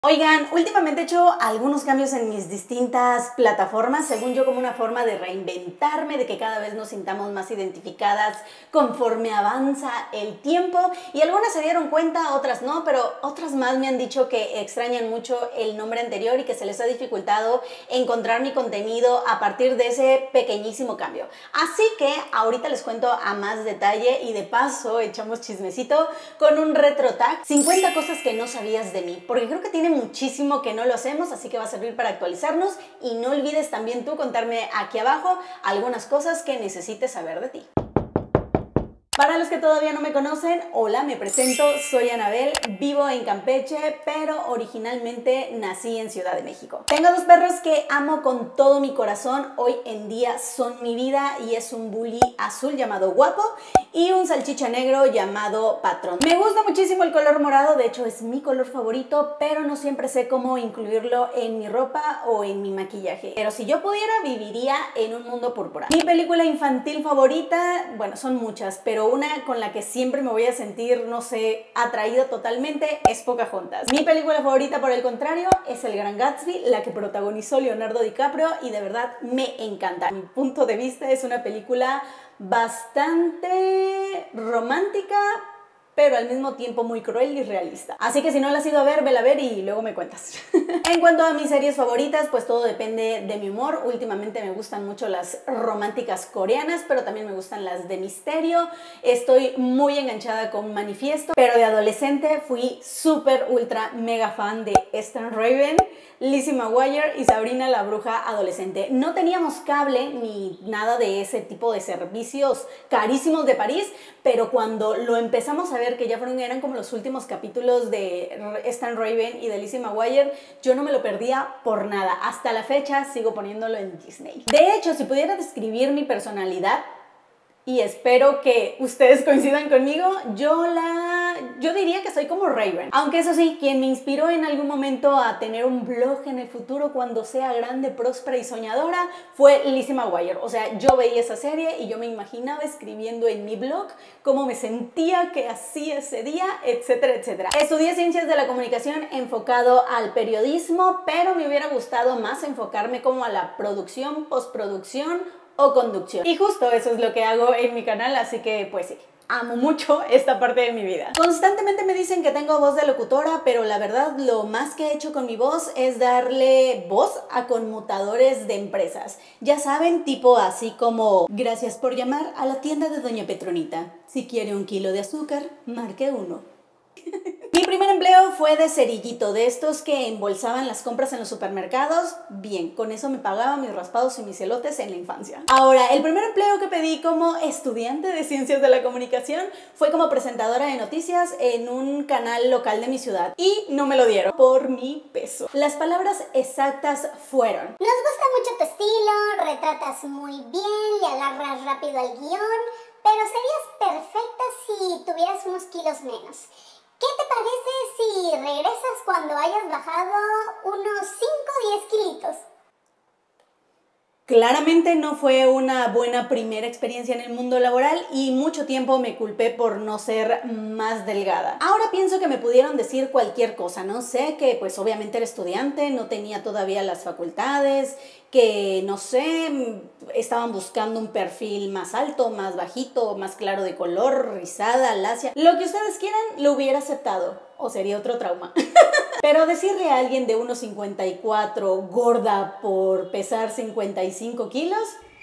Oigan, últimamente he hecho algunos cambios en mis distintas plataformas, según yo como una forma de reinventarme, de que cada vez nos sintamos más identificadas conforme avanza el tiempo. Y algunas se dieron cuenta, otras no, pero otras más me han dicho que extrañan mucho el nombre anterior y que se les ha dificultado encontrar mi contenido a partir de ese pequeñísimo cambio. Así que ahorita les cuento a más detalle y de paso echamos chismecito con un retro tag, 50 cosas que no sabías de mí, porque creo que tiene muchísimo que no lo hacemos, así que va a servir para actualizarnos. Y no olvides también tú contarme aquí abajo algunas cosas que necesites saber de ti. Para los que todavía no me conocen, hola, me presento, soy Anabel, vivo en Campeche, pero originalmente nací en Ciudad de México. Tengo dos perros que amo con todo mi corazón, hoy en día son mi vida, y es un bully azul llamado Guapo y un salchicha negro llamado Patrón. Me gusta muchísimo el color morado, de hecho es mi color favorito, pero no siempre sé cómo incluirlo en mi ropa o en mi maquillaje. Pero si yo pudiera, viviría en un mundo púrpura. Mi película infantil favorita, bueno, son muchas, pero una con la que siempre me voy a sentir, no sé, atraída totalmente es Pocahontas. Mi película favorita, por el contrario, es El Gran Gatsby, la que protagonizó Leonardo DiCaprio, y de verdad me encanta. A mi punto de vista es una película bastante romántica, pero al mismo tiempo muy cruel y realista. Así que si no la has ido a ver, vela a ver y luego me cuentas. En cuanto a mis series favoritas, pues todo depende de mi humor. Últimamente me gustan mucho las románticas coreanas, pero también me gustan las de misterio. Estoy muy enganchada con Manifiesto, pero de adolescente fui súper ultra mega fan de Stan Raven, Lizzie McGuire y Sabrina la Bruja Adolescente. No teníamos cable ni nada de ese tipo de servicios carísimos de París, pero cuando lo empezamos a ver, que ya eran como los últimos capítulos de Stan Raven y de Lizzie McGuire, yo no me lo perdía por nada. Hasta la fecha sigo poniéndolo en Disney. De hecho, si pudiera describir mi personalidad, y espero que ustedes coincidan conmigo, yo diría que soy como Raven. Aunque eso sí, quien me inspiró en algún momento a tener un blog en el futuro cuando sea grande, próspera y soñadora fue Lizzie McGuire. O sea, yo veía esa serie y yo me imaginaba escribiendo en mi blog cómo me sentía, qué hacía ese día, etcétera, etcétera. Estudié Ciencias de la Comunicación enfocado al periodismo, pero me hubiera gustado más enfocarme como a la producción, postproducción o conducción. Y justo eso es lo que hago en mi canal, así que pues sí, amo mucho esta parte de mi vida. Constantemente me dicen que tengo voz de locutora, pero la verdad lo más que he hecho con mi voz es darle voz a conmutadores de empresas. Ya saben, tipo así como: gracias por llamar a la tienda de Doña Petronita. Si quiere 1 kilo de azúcar, marque 1. Mi primer empleo fue de cerillito, de estos que embolsaban las compras en los supermercados. Bien, con eso me pagaba mis raspados y mis elotes en la infancia. Ahora, el primer empleo que pedí como estudiante de Ciencias de la Comunicación fue como presentadora de noticias en un canal local de mi ciudad. Y no me lo dieron por mi peso. Las palabras exactas fueron: nos gusta mucho tu estilo, retratas muy bien, le agarras rápido al guión, pero serías perfecta si tuvieras unos kilos menos. ¿Qué te parece si regresas cuando hayas bajado unos 5 o 10 kilitos? Claramente no fue una buena primera experiencia en el mundo laboral y mucho tiempo me culpé por no ser más delgada. Ahora pienso que me pudieron decir cualquier cosa, no sé, que pues obviamente era estudiante, no tenía todavía las facultades, que no sé, estaban buscando un perfil más alto, más bajito, más claro de color, rizada, lacia. Lo que ustedes quieran lo hubiera aceptado, o sería otro trauma. Pero decirle a alguien de 1,54 gorda por pesar 55 kilos,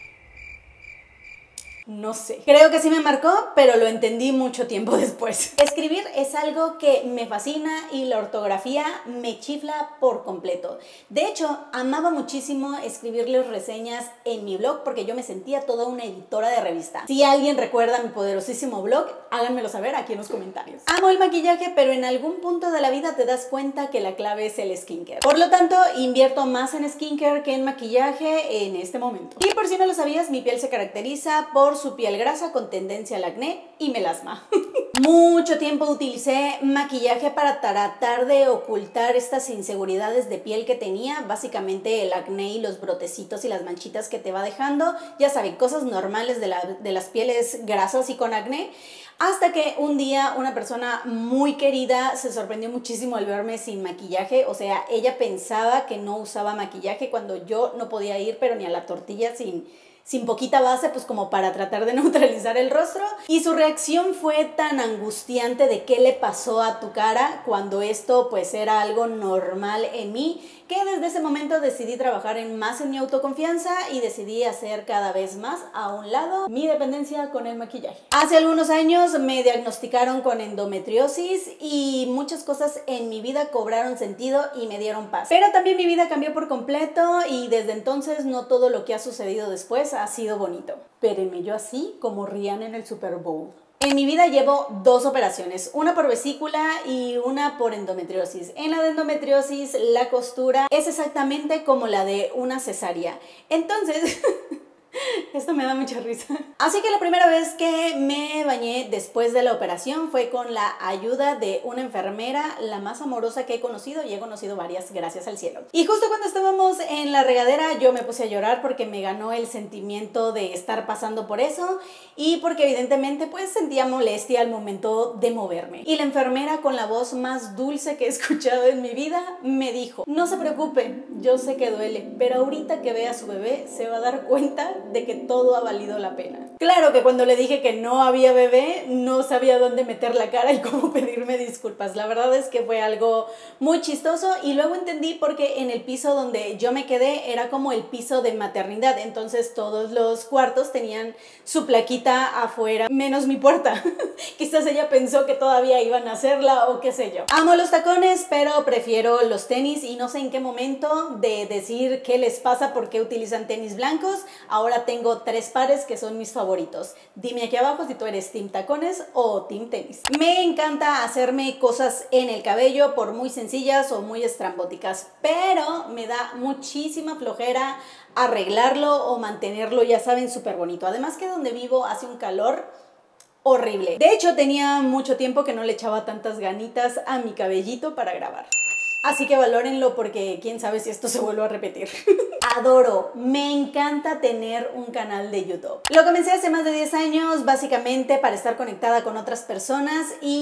no sé. Creo que sí me marcó, pero lo entendí mucho tiempo después. Escribir es algo que me fascina y la ortografía me chifla por completo. De hecho, amaba muchísimo escribirles reseñas en mi blog porque yo me sentía toda una editora de revista. Si alguien recuerda mi poderosísimo blog, háganmelo saber aquí en los comentarios. Amo el maquillaje, pero en algún punto de la vida te das cuenta que la clave es el skincare. Por lo tanto, invierto más en skincare que en maquillaje en este momento. Y por si no lo sabías, mi piel se caracteriza por su piel grasa con tendencia al acné y melasma. Mucho tiempo utilicé maquillaje para tratar de ocultar estas inseguridades de piel que tenía, básicamente el acné y los brotecitos y las manchitas que te va dejando, ya saben, cosas normales de las pieles grasas y con acné. Hasta que un día una persona muy querida se sorprendió muchísimo al verme sin maquillaje. O sea, ella pensaba que no usaba maquillaje cuando yo no podía ir pero ni a la tortilla sin poquita base, pues como para tratar de neutralizar el rostro. Y su reacción fue tan angustiante de qué le pasó a tu cara cuando esto pues era algo normal en mí, que desde ese momento decidí trabajar más en mi autoconfianza y decidí hacer cada vez más a un lado mi dependencia con el maquillaje. Hace algunos años me diagnosticaron con endometriosis y muchas cosas en mi vida cobraron sentido y me dieron paz. Pero también mi vida cambió por completo y desde entonces no todo lo que ha sucedido después ha sido bonito. Espérenme, yo así como Rihanna en el Super Bowl. En mi vida llevo 2 operaciones, una por vesícula y una por endometriosis. En la de endometriosis la costura es exactamente como la de una cesárea. Entonces... esto me da mucha risa. Así que la primera vez que me bañé después de la operación fue con la ayuda de una enfermera, la más amorosa que he conocido, y he conocido varias, gracias al cielo. Y justo cuando estábamos en la regadera yo me puse a llorar porque me ganó el sentimiento de estar pasando por eso y porque evidentemente pues sentía molestia al momento de moverme. Y la enfermera, con la voz más dulce que he escuchado en mi vida, me dijo: no se preocupe, yo sé que duele, pero ahorita que vea a su bebé se va a dar cuenta de que todo ha valido la pena. Claro que cuando le dije que no había bebé, no sabía dónde meter la cara y cómo pedirme disculpas. La verdad es que fue algo muy chistoso y luego entendí porque en el piso donde yo me quedé era como el piso de maternidad, entonces todos los cuartos tenían su plaquita afuera, menos mi puerta. Quizás ella pensó que todavía iban a hacerla o qué sé yo. Amo los tacones, pero prefiero los tenis y no sé en qué momento de decir qué les pasa, por qué utilizan tenis blancos. Ahora tengo 3 pares que son mis favoritos. Dime aquí abajo si tú eres team tacones o team tenis. Me encanta hacerme cosas en el cabello, por muy sencillas o muy estrambóticas, pero me da muchísima flojera arreglarlo o mantenerlo, ya saben, súper bonito. Además que donde vivo hace un calor horrible. De hecho, tenía mucho tiempo que no le echaba tantas ganitas a mi cabellito para grabar. Así que valórenlo porque quién sabe si esto se vuelve a repetir. Adoro, me encanta tener un canal de YouTube. Lo comencé hace más de 10 años, básicamente para estar conectada con otras personas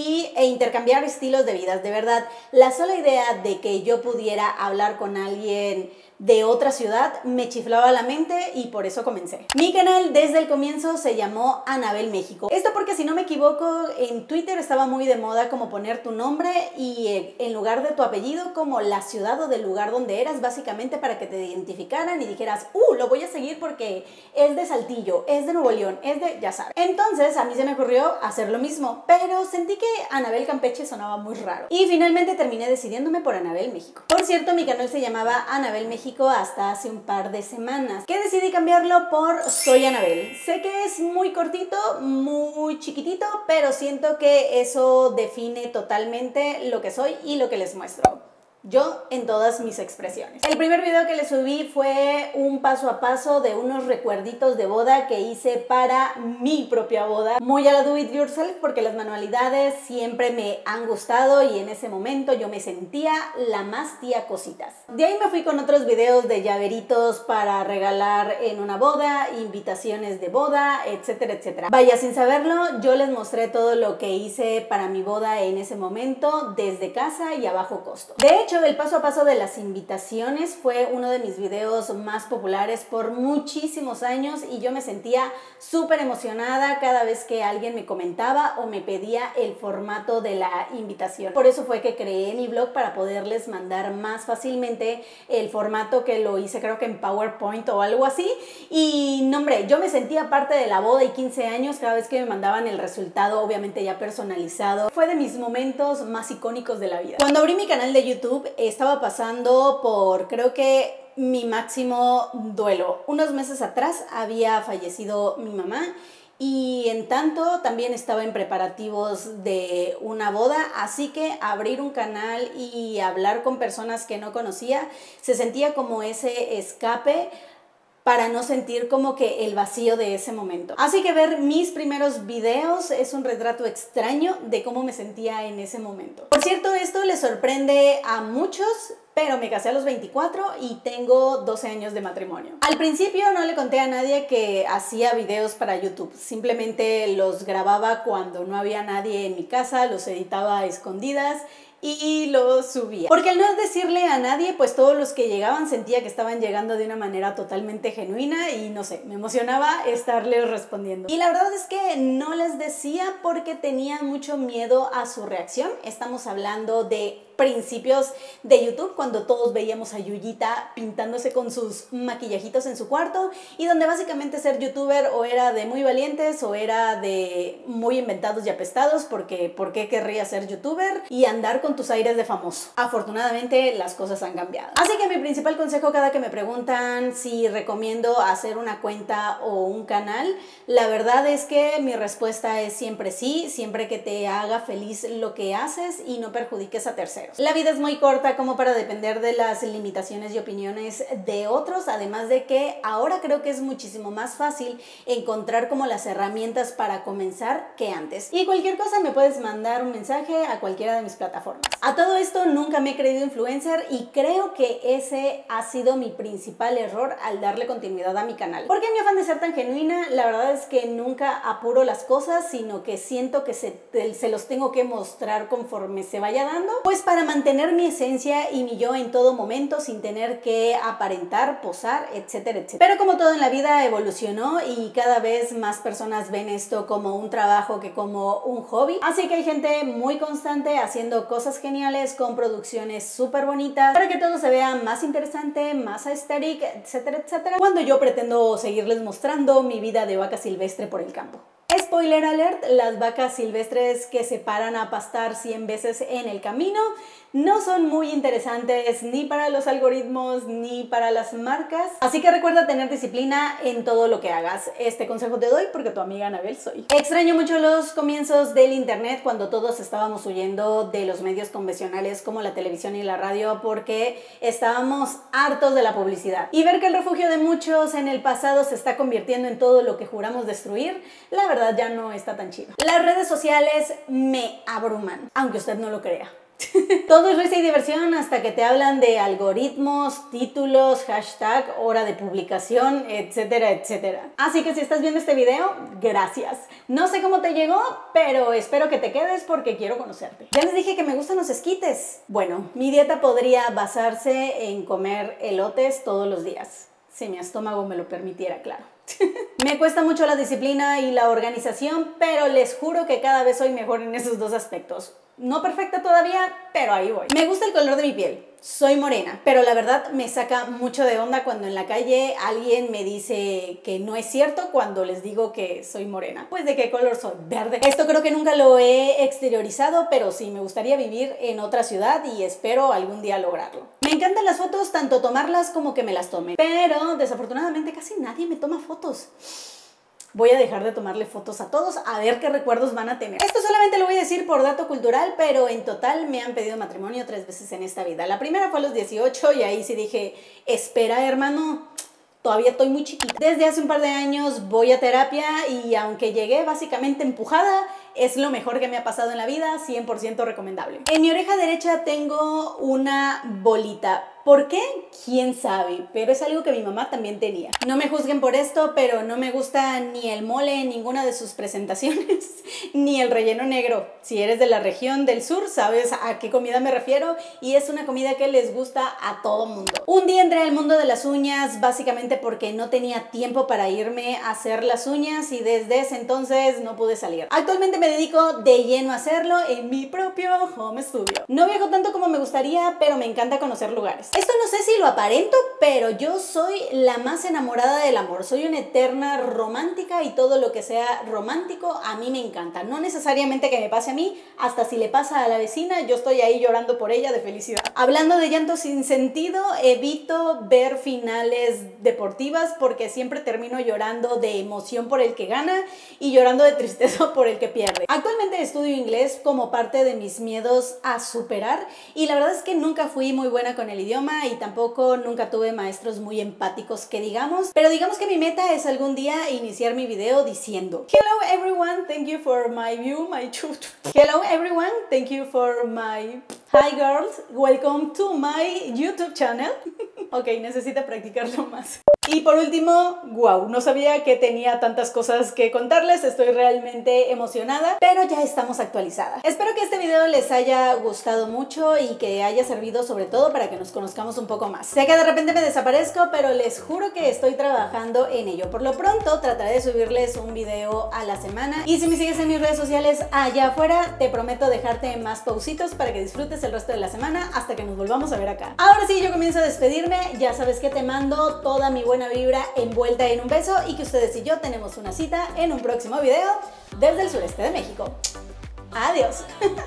e intercambiar estilos de vida. De verdad, la sola idea de que yo pudiera hablar con alguien de otra ciudad me chiflaba la mente y por eso comencé. Mi canal desde el comienzo se llamó Anabel México. Esto porque, si no me equivoco, en Twitter estaba muy de moda como poner tu nombre y en lugar de tu apellido como la ciudad o del lugar donde eras, básicamente para que te identificaran y dijeras: lo voy a seguir porque es de Saltillo, es de Nuevo León, es de... ya sabes. Entonces a mí se me ocurrió hacer lo mismo, pero sentí que Anabel Campeche sonaba muy raro y finalmente terminé decidiéndome por Anabel México. Por cierto, mi canal se llamaba Anabel México hasta hace un par de semanas, que decidí cambiarlo por Soy Anabel. Sé que es muy cortito, muy chiquitito, pero siento que eso define totalmente lo que soy y lo que les muestro. Yo en todas mis expresiones. El primer video que le subí fue un paso a paso de unos recuerditos de boda que hice para mi propia boda. Muy a la do it yourself porque las manualidades siempre me han gustado y en ese momento yo me sentía la más tía cositas. De ahí me fui con otros videos de llaveritos para regalar en una boda, invitaciones de boda, etcétera, etcétera. Vaya, sin saberlo, yo les mostré todo lo que hice para mi boda en ese momento desde casa y a bajo costo. De hecho, el paso a paso de las invitaciones fue uno de mis videos más populares por muchísimos años y yo me sentía súper emocionada cada vez que alguien me comentaba o me pedía el formato de la invitación. Por eso fue que creé mi blog, para poderles mandar más fácilmente el formato, que lo hice creo que en PowerPoint o algo así. Y no, hombre, yo me sentía parte de la boda y 15 años cada vez que me mandaban el resultado, obviamente ya personalizado. Fue de mis momentos más icónicos de la vida. Cuando abrí mi canal de YouTube estaba pasando por, creo que, mi máximo duelo. Unos meses atrás había fallecido mi mamá y en tanto también estaba en preparativos de una boda, así que abrir un canal y hablar con personas que no conocía se sentía como ese escape para no sentir como que el vacío de ese momento. Así que ver mis primeros videos es un retrato extraño de cómo me sentía en ese momento. Por cierto, esto le sorprende a muchos, pero me casé a los 24 y tengo 12 años de matrimonio. Al principio no le conté a nadie que hacía videos para YouTube, simplemente los grababa cuando no había nadie en mi casa, los editaba a escondidas y lo subía. Porque al no decirle a nadie, pues todos los que llegaban sentía que estaban llegando de una manera totalmente genuina y no sé, me emocionaba estarles respondiendo. Y la verdad es que no les decía porque tenía mucho miedo a su reacción. Estamos hablando de principios de YouTube, cuando todos veíamos a Yuyita pintándose con sus maquillajitos en su cuarto y donde básicamente ser youtuber o era de muy valientes o era de muy inventados y apestados, porque ¿por qué querría ser youtuber y andar con tus aires de famoso? Afortunadamente las cosas han cambiado. Así que mi principal consejo cada que me preguntan si recomiendo hacer una cuenta o un canal, la verdad es que mi respuesta es siempre sí, siempre que te haga feliz lo que haces y no perjudiques a terceros. La vida es muy corta como para depender de las limitaciones y opiniones de otros, además de que ahora creo que es muchísimo más fácil encontrar como las herramientas para comenzar que antes. Y cualquier cosa me puedes mandar un mensaje a cualquiera de mis plataformas. A todo esto nunca me he creído influencer y creo que ese ha sido mi principal error al darle continuidad a mi canal. Porque en mi afán de ser tan genuina, la verdad es que nunca apuro las cosas, sino que siento que se los tengo que mostrar conforme se vaya dando, pues para mantener mi esencia y mi yo en todo momento sin tener que aparentar, posar, etcétera, etcétera. Pero como todo en la vida evolucionó y cada vez más personas ven esto como un trabajo que como un hobby. Así que hay gente muy constante haciendo cosas geniales con producciones súper bonitas para que todo se vea más interesante, más aesthetic, etcétera, etcétera. Cuando yo pretendo seguirles mostrando mi vida de vaca silvestre por el campo. Spoiler alert, las vacas silvestres que se paran a pastar 100 veces en el camino no son muy interesantes ni para los algoritmos ni para las marcas. Así que recuerda tener disciplina en todo lo que hagas. Este consejo te doy porque tu amiga Anabel soy. Extraño mucho los comienzos del internet cuando todos estábamos huyendo de los medios convencionales como la televisión y la radio porque estábamos hartos de la publicidad. Y ver que el refugio de muchos en el pasado se está convirtiendo en todo lo que juramos destruir, la verdad ya no está tan chido. Las redes sociales me abruman, aunque usted no lo crea. Todo es risa y diversión hasta que te hablan de algoritmos, títulos, hashtag, hora de publicación, etcétera, etcétera. Así que si estás viendo este video, gracias. No sé cómo te llegó, pero espero que te quedes porque quiero conocerte. Ya les dije que me gustan los esquites. Bueno, mi dieta podría basarse en comer elotes todos los días, si mi estómago me lo permitiera, claro. Me cuesta mucho la disciplina y la organización, pero les juro que cada vez soy mejor en esos dos aspectos. No perfecta todavía, pero ahí voy. Me gusta el color de mi piel. Soy morena, pero la verdad me saca mucho de onda cuando en la calle alguien me dice que no es cierto cuando les digo que soy morena. Pues ¿de qué color soy? Verde. Esto creo que nunca lo he exteriorizado, pero sí me gustaría vivir en otra ciudad y espero algún día lograrlo. Me encantan las fotos, tanto tomarlas como que me las tomen, pero desafortunadamente casi nadie me toma fotos. Voy a dejar de tomarle fotos a todos a ver qué recuerdos van a tener. Esto solamente lo voy a decir por dato cultural, pero en total me han pedido matrimonio 3 veces en esta vida. La primera fue a los 18 y ahí sí dije, espera hermano, todavía estoy muy chiquita. Desde hace un par de años voy a terapia y aunque llegué básicamente empujada, es lo mejor que me ha pasado en la vida, 100% recomendable. En mi oreja derecha tengo una bolita. ¿Por qué? ¿Quién sabe? Pero es algo que mi mamá también tenía. No me juzguen por esto, pero no me gusta ni el mole en ninguna de sus presentaciones, ni el relleno negro. Si eres de la región del sur, sabes a qué comida me refiero y es una comida que les gusta a todo mundo. Un día entré al mundo de las uñas, básicamente porque no tenía tiempo para irme a hacer las uñas y desde ese entonces no pude salir. Actualmente me dedico de lleno a hacerlo en mi propio home studio. No viajo tanto como me gustaría, pero me encanta conocer lugares. Esto no sé si lo aparento, pero yo soy la más enamorada del amor. Soy una eterna romántica y todo lo que sea romántico a mí me encanta. No necesariamente que me pase a mí, hasta si le pasa a la vecina, yo estoy ahí llorando por ella de felicidad. Hablando de llanto sin sentido, evito ver finales deportivas porque siempre termino llorando de emoción por el que gana y llorando de tristeza por el que pierde. Actualmente estudio inglés como parte de mis miedos a superar y la verdad es que nunca fui muy buena con el idioma. idioma y tampoco nunca tuve maestros muy empáticos que digamos, pero digamos que mi meta es algún día iniciar mi video diciendo: Hello everyone, thank you for my view, my Hello everyone, thank you for my... Hi girls, welcome to my YouTube channel. Ok, necesito practicarlo más. Y por último, wow, no sabía que tenía tantas cosas que contarles, estoy realmente emocionada, pero ya estamos actualizadas. Espero que este video les haya gustado mucho y que haya servido sobre todo para que nos conozcamos un poco más. Sé que de repente me desaparezco, pero les juro que estoy trabajando en ello. Por lo pronto, trataré de subirles un video a la semana y si me sigues en mis redes sociales allá afuera, te prometo dejarte más pausitos para que disfrutes el resto de la semana hasta que nos volvamos a ver acá. Ahora sí, yo comienzo a despedirme, ya sabes que te mando toda mi buena vibra envuelta en un beso y que ustedes y yo tenemos una cita en un próximo video desde el sureste de México. Adiós.